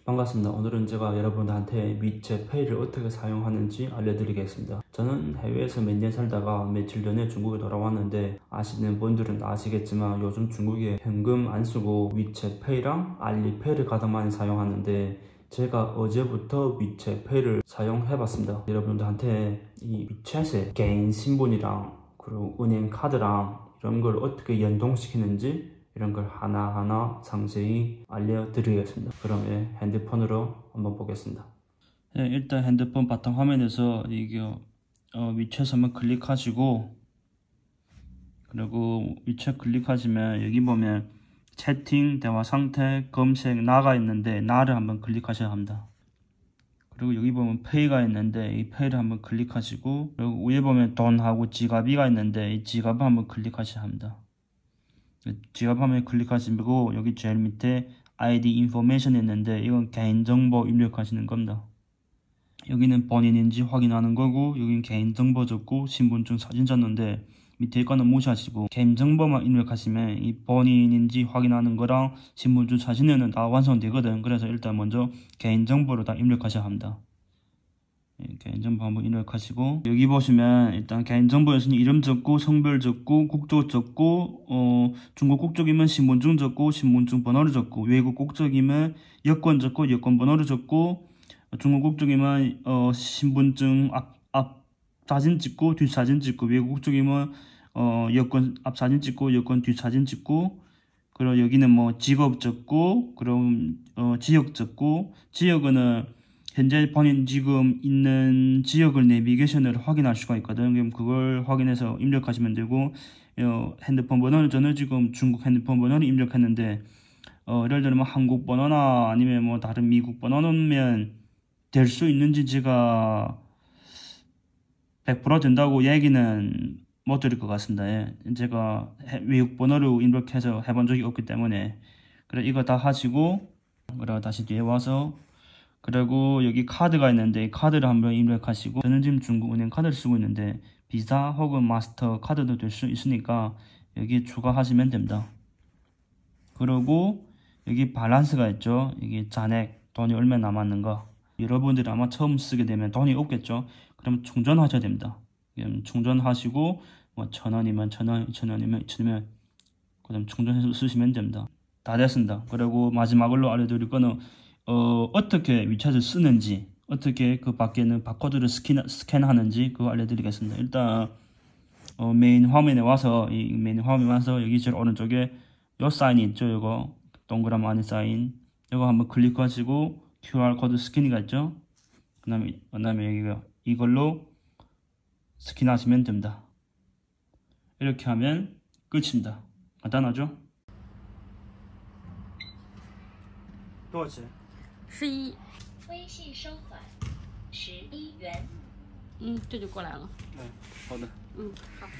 반갑습니다. 오늘은 제가 여러분한테 위챗 페이를 어떻게 사용하는지 알려드리겠습니다. 저는 해외에서 몇 년 살다가 며칠 전에 중국에 돌아왔는데 아시는 분들은 아시겠지만 요즘 중국에 현금 안 쓰고 위챗 페이랑 알리페이를 가장 많이 사용하는데 제가 어제부터 위챗 페이를 사용해봤습니다. 여러분들한테 이 위챗에 개인 신분이랑 그리고 은행 카드랑 이런 걸 어떻게 연동시키는지 이런 걸 하나하나 상세히 알려드리겠습니다. 그럼 핸드폰으로 한번 보겠습니다. 네, 일단 핸드폰 바탕화면에서 이게 위챗 한번 클릭하시고, 그리고 위챗 클릭하시면 여기 보면 채팅, 대화 상태, 검색, 나가 있는데 나를 한번 클릭하셔야 합니다. 그리고 여기 보면 페이가 있는데 이 페이를 한번 클릭하시고, 그리고 위에 보면 돈하고 지갑이가 있는데 이 지갑을 한번 클릭하셔야 합니다. 지갑 화면에 클릭하시고 여기 제일 밑에 ID 인포메이션 있는데 이건 개인정보 입력하시는 겁니다. 여기는 본인인지 확인하는 거고 여기는 개인정보 적고 신분증 사진 줬는데 밑에 거는 무시하시고 개인정보만 입력하시면 이 본인인지 확인하는 거랑 신분증 사진에는 다 완성되거든. 그래서 일단 먼저 개인정보를 다 입력하셔야 합니다. 개인정보 한번 입력하시고 여기 보시면 일단 개인정보에서는 이름 적고 성별 적고 국적 적고 중국 국적이면 신분증 적고 신분증 번호를 적고 외국 국적이면 여권 적고 여권 번호를 적고 중국 국적이면 신분증 앞 사진 찍고 뒷 사진 찍고 외국 국적이면 여권 앞 사진 찍고 여권 뒷 사진 찍고 그리고 여기는 뭐 직업 적고 그럼 지역 적고 지역은 현재 본인 지금 있는 지역을 내비게이션으로 확인할 수가 있거든. 그럼 그걸 확인해서 입력하시면 되고 핸드폰 번호는 저는 지금 중국 핸드폰 번호를 입력했는데 예를 들면 뭐 한국 번호나 아니면 뭐 다른 미국 번호는 될 수 있는지 제가 100% 된다고 얘기는 못 드릴 것 같습니다. 예. 제가 외국 번호로 입력해서 해본 적이 없기 때문에 그래 이거 다 하시고 그리고 다시 뒤에 와서 그리고 여기 카드가 있는데 카드를 한번 입력하시고 저는 지금 중국은행 카드를 쓰고 있는데 비자 혹은 마스터 카드도 될 수 있으니까 여기 추가하시면 됩니다. 그리고 여기 밸런스가 있죠. 여기 잔액 돈이 얼마 남았는 거 여러분들이 아마 처음 쓰게 되면 돈이 없겠죠. 그럼 충전하셔야 됩니다. 충전하시고 뭐 1,000원이면 1,000원, 2,000원이면 2,000원이면 그다음 충전해서 쓰시면 됩니다. 다 됐습니다. 그리고 마지막으로 알려드릴 거는 어떻게 위챗을 쓰는지 어떻게 그 밖에는 바코드를 스캔하는지 그거 알려드리겠습니다. 일단 메인 화면에 와서 이 메인 화면에 와서 여기 제일 오른쪽에 요 사인이 있죠. 요거 동그라미 안에 사인 이거 한번 클릭하시고 QR 코드 스캐닝이 있죠. 그다음에 이걸로 스캔하시면 됩니다. 이렇게 하면 끝입니다. 간단하죠? 多少钱 11。 微信收款11元。 这就过来了。 好的。 好。